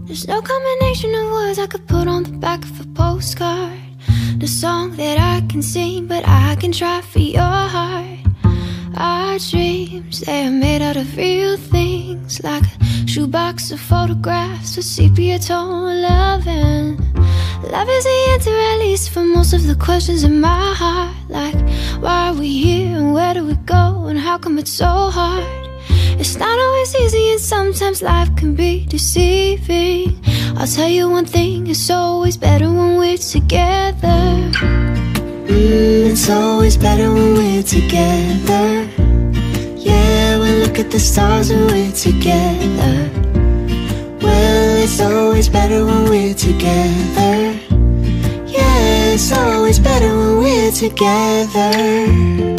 There's no combination of words I could put on the back of a postcard. The song that I can sing, but I can try for your heart. Our dreams, they are made out of real things, like a shoebox of photographs with sepia tone loving. Love is the answer, at least for most of the questions in my heart. Like, why are we here and where do we go and how come it's so hard? It's not always easy and sometimes life can be deceiving. I'll tell you one thing, it's always better when we're together. It's always better when we're together. Yeah, we look at the stars and we're together. Well, it's always better when we're together. Yeah, it's always better when we're together.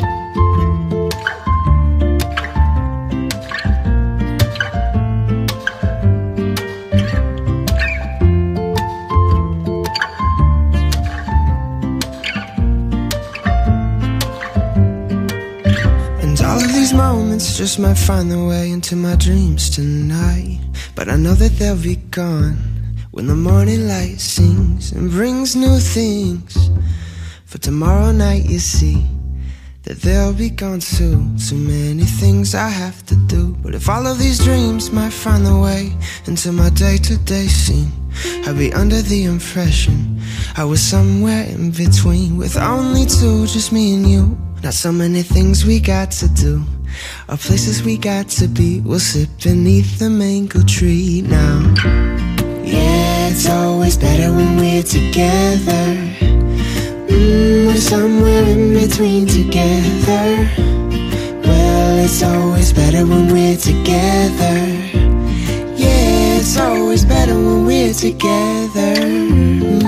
All of these moments just might find their way into my dreams tonight, but I know that they'll be gone when the morning light sings and brings new things. For tomorrow night you see that they'll be gone too. Too many things I have to do. But if all of these dreams might find their way into my day-to-day scene, I'd be under the impression I was somewhere in between, with only two, just me and you. Not so many things we got to do, or places we got to be. We'll sit beneath the mango tree now. Yeah, it's always better when we're together. We're somewhere in between together. Well, it's always better when we're together. Yeah, it's always better when we're together.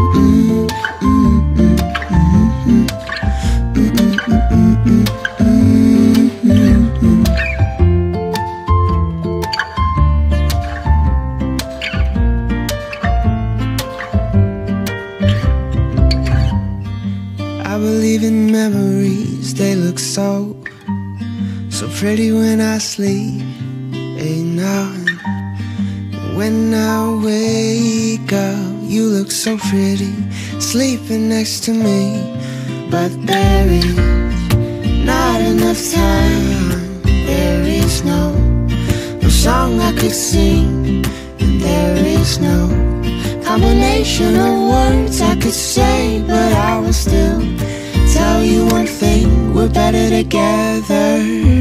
I believe in memories, they look so pretty when I sleep. Ain't none. When I wake up, you look so pretty, sleeping next to me. But there is not enough time. There is no song I could sing, and there is no combination of words I could say. But I will still tell you one thing, we're better together.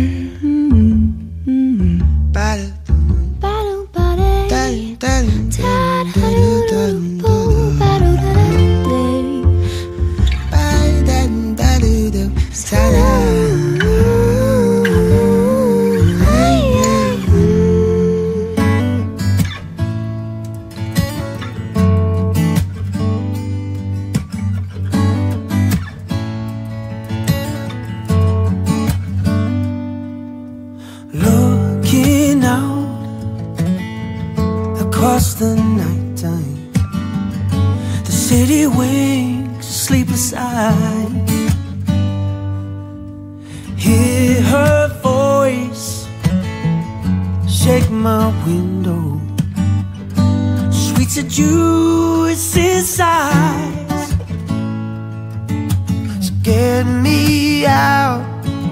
Looking out across the nighttime, the city wakes, sleep aside. Hear her voice shake my window, sweet seduces eyes. So get me out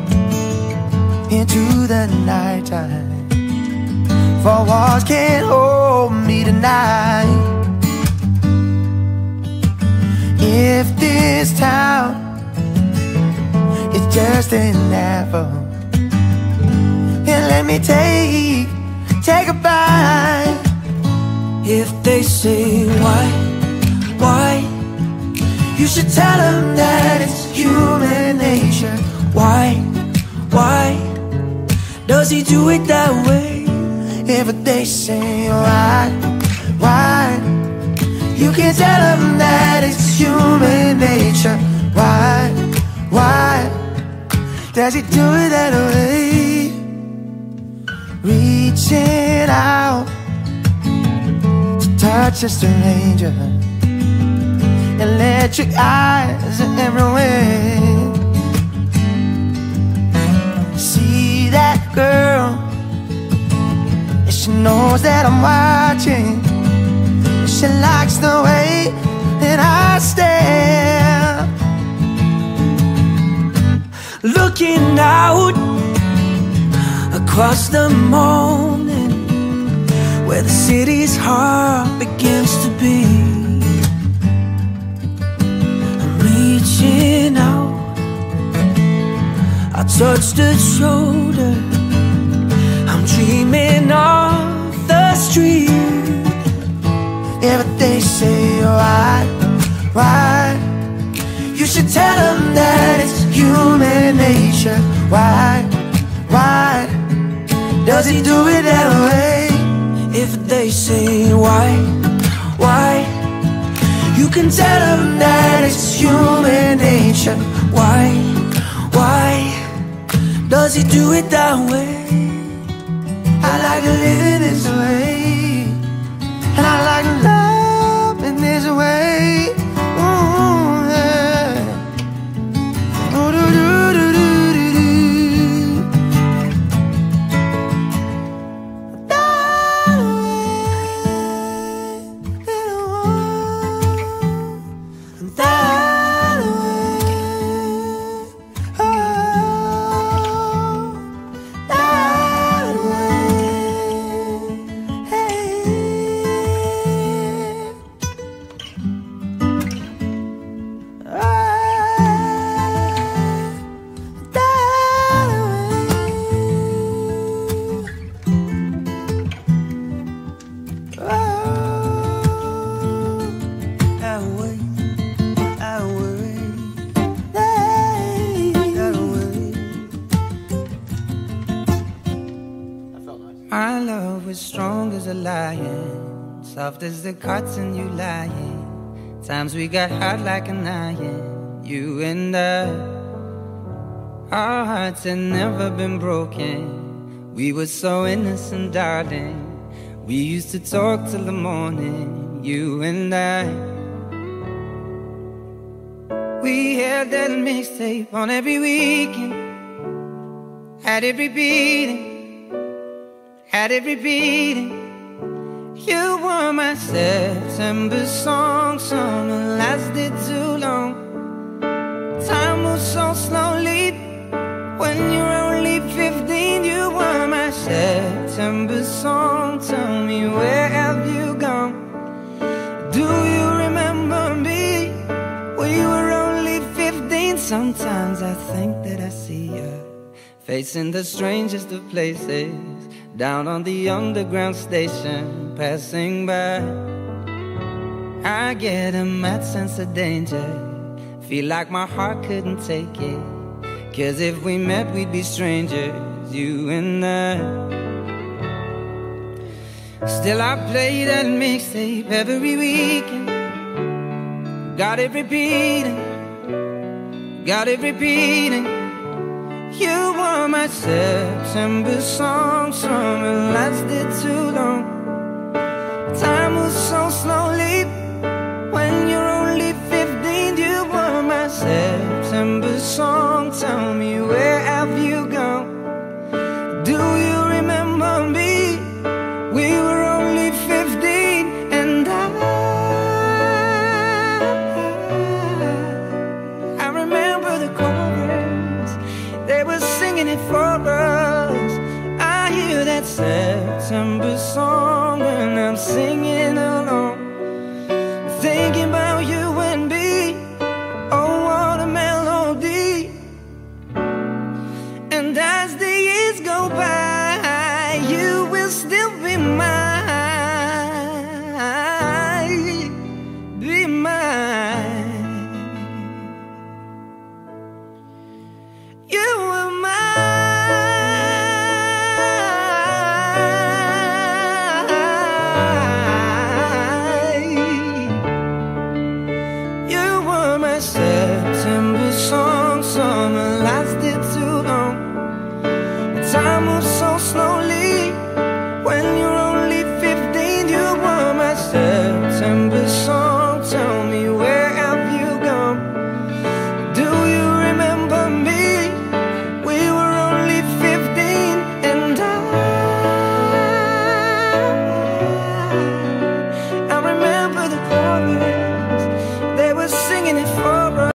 into the nighttime, for walls can't hold me tonight. If this town is just an apple, then let me take a bite. If they say why, you should tell them that it's human nature. Why does he do it that way? If they say why, you can tell them that it's human nature. Why does he do it that way? Reaching out to touch a stranger, electric eyes are everywhere. See that girl, and she knows that I'm watching. she likes the way that I stare, looking out across the morning where the city's heart begins to beat. I'm reaching out, I touched her shoulder. I'm dreaming of the street. Yeah, but they say, why? You should tell them that it's human nature. Why does he do it that way? If they say why, you can tell them that it's human nature. Why does he do it that way? I like living this way, and I like love in this way. Ooh, yeah. Ooh, do, do, do, do, do, do. That way, that way, oh, that way, hey. My love was strong as a lion, soft as the cotton you lying. Times we got hot like an iron, you and I. Our hearts had never been broken. We were so innocent, darling. We used to talk till the morning, you and I. We had that mixtape on every weekend, had it repeating, had it repeating. You were my September song. Summer lasted too long. Time moves so slowly. When you're only 15, you were my September song. Tell me, where have you gone? Do you remember me? We were only 15. Sometimes I think that I see you facing the strangest of places, down on the underground station, passing by. I get a mad sense of danger, feel like my heart couldn't take it. 'Cause if we met, we'd be strangers, you and I. Still I play that mixtape every weekend. Got it repeating, got it repeating. You were my September song. Summer lasted too long. Time was so slowly. When you're only 15, you were my September song. Tell me, where have you gone? Do you remember me? We were only 15, and I remember the chorus. They were singing it for us. I hear that September song, and I'm singing along.